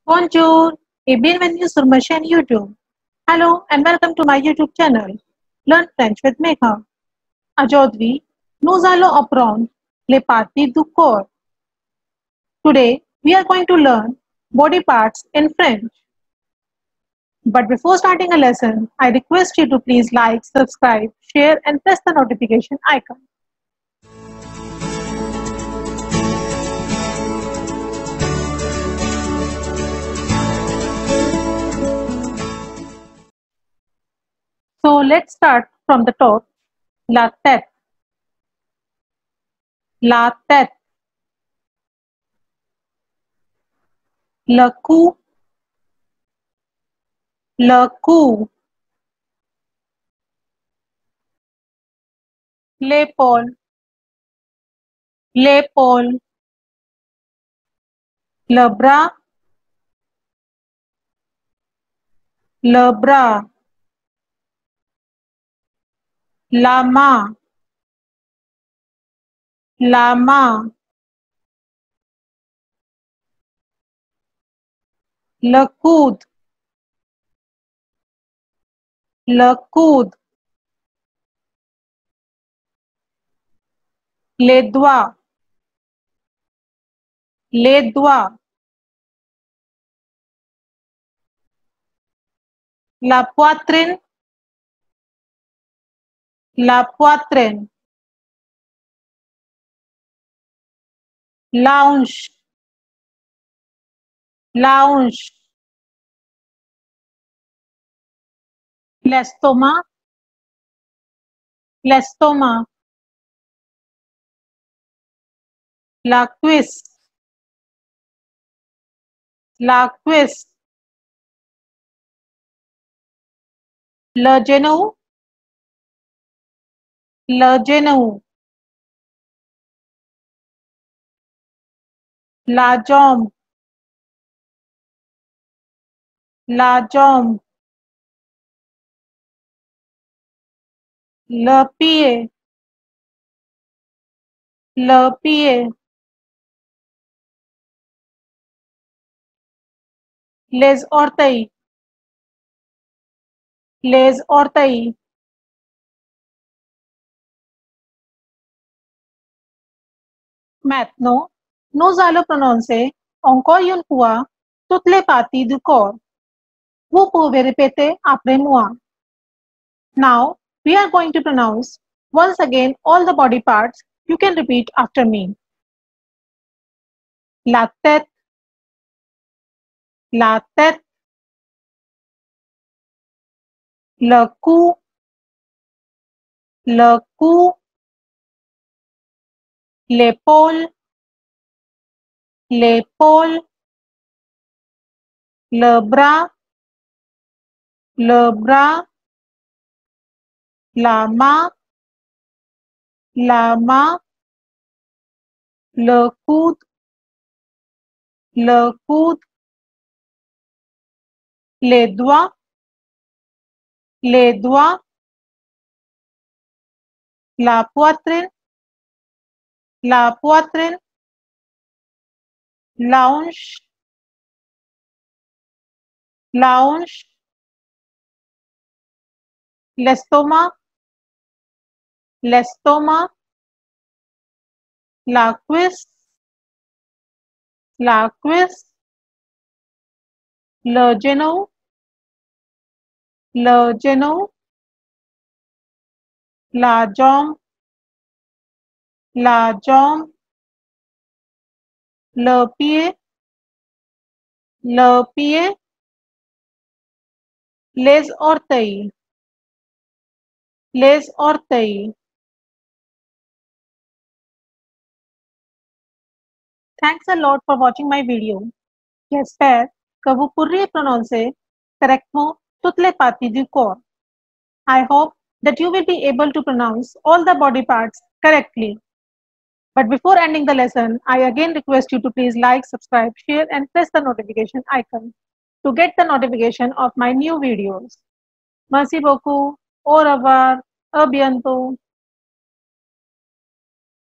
Bonjour et bienvenue sur ma chaîne YouTube. Hello and welcome to my YouTube channel. Learn French with Megha. Aujourd'hui, nous allons apprendre les parties du corps. Today, we are going to learn body parts in French. But before starting a lesson, I request you to please like, subscribe, share and press the notification icon. So let's start from the top. La tête. La tête. Le cou. Le cou. L'épaule. L'épaule. Le bras. Le bras. La main. La main. Le coude. Le coude. Les doigts. Les doigts. La poitrine. La poitrine. La hanche. La hanche. L'estomac. L'estomac. La cuisse. La cuisse. Le genou. Le genou. La jambe. La jambe. Le pied. Le pied. Les orteils. Les orteils. Maintenant, nous allons prononcer encore une fois toutes les parties du corps. Vous pouvez répéter après moi. Now, we are going to pronounce once again all the body parts. You can repeat after me. La tête. La tête. Le cou. Le cou. L'épaule. L'épaule. Le bras. Le bras. La main. La main. Le coude. Le coude. Les doigts. Les doigts. La poitrine. La poitrine. La hanche. La hanche. L'estomac. L'estomac. La cuisse. La cuisse. Le genou. Le genou. La jambe. La jambe. Le pied. Le pied. Les orteils. Les orteils. Thanks a lot for watching my video. J'espère que vous pourrez prononcer correctement toutes les parties du corps. I hope that you will be able to pronounce all the body parts correctly. But before ending the lesson, I again request you to please like, subscribe, share and press the notification icon to get the notification of my new videos. Merci beaucoup. Au revoir. A bientôt.